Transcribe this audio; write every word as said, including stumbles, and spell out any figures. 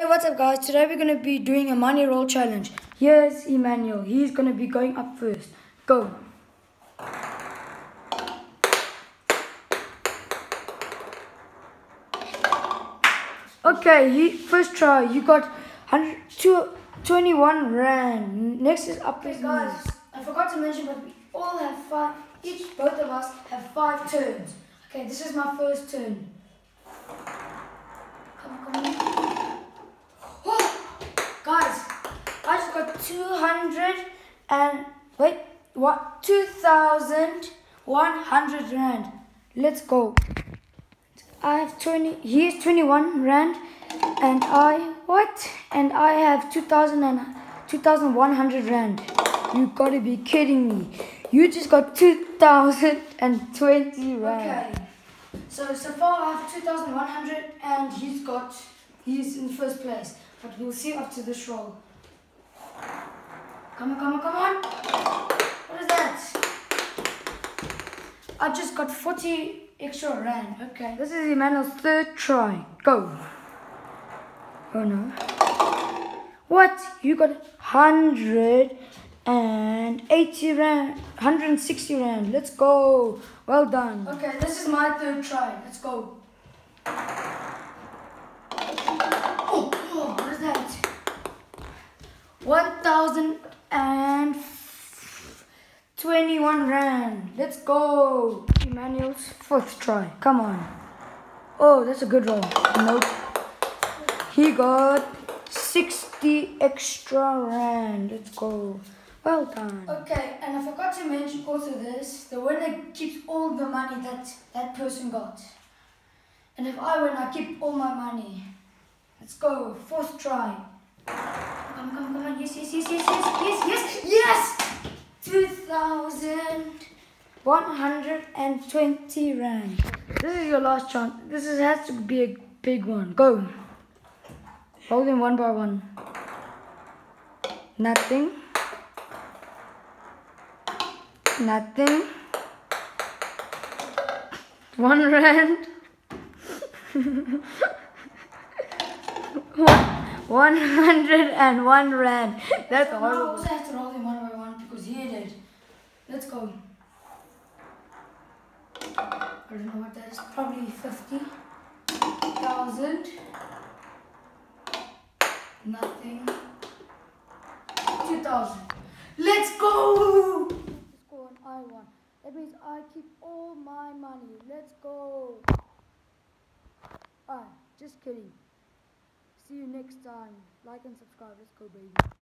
Hey, what's up guys? Today we're going to be doing a money roll challenge. Here's Emmanuel. He's going to be going up first. Go. Okay, he, first try. You got one hundred, twenty-one rand. Next is up his guys. I forgot to mention, but we all have five. Each, both of us have five turns. Okay, this is my first turn. Come on, come on. Oh, guys, I just got two hundred and wait, what? two thousand one hundred rand. Let's go. I have twenty. He has twenty-one rand, and I what? And I have two thousand and two thousand one hundred rand. You gotta be kidding me! You just got two thousand and twenty rand. Okay. So so far I have two thousand one hundred, and he's got he's in first place. But we'll see after this roll. Come on, come on, come on! What is that? I just got forty extra rand. Okay. This is Emmanuel's third try. Go. Oh no. What? You got one hundred eighty rand. one hundred sixty rand. Let's go. Well done. Okay, this is my third try. Let's go. Oh, oh what is that? one thousand twenty-one rand. Let's go. Emmanuel's fourth try. Come on. Oh, that's a good roll. Nope. He got sixty extra rand. Let's go. Well done. Okay, and I forgot to mention also this. The winner keeps all the money that that person got. And if I win, I keep all my money. Let's go. Fourth try. Come, come, come on. Yes, yes, yes, yes, yes, yes, yes, yes! two thousand one hundred twenty rand. This is your last chance. This is, has to be a big one. Go. Hold them one by one. Nothing. Nothing. One rand. One hundred and one rand. That's so horrible. I also have to roll them one by one because he did. Let's go. I don't know what that is. Probably fifty thousand. Nothing. Two thousand. Let's go. Let's go on I won. That means I keep all my money. Let's go. Ah, just kidding. See you next time. Like and subscribe. Let's go, baby.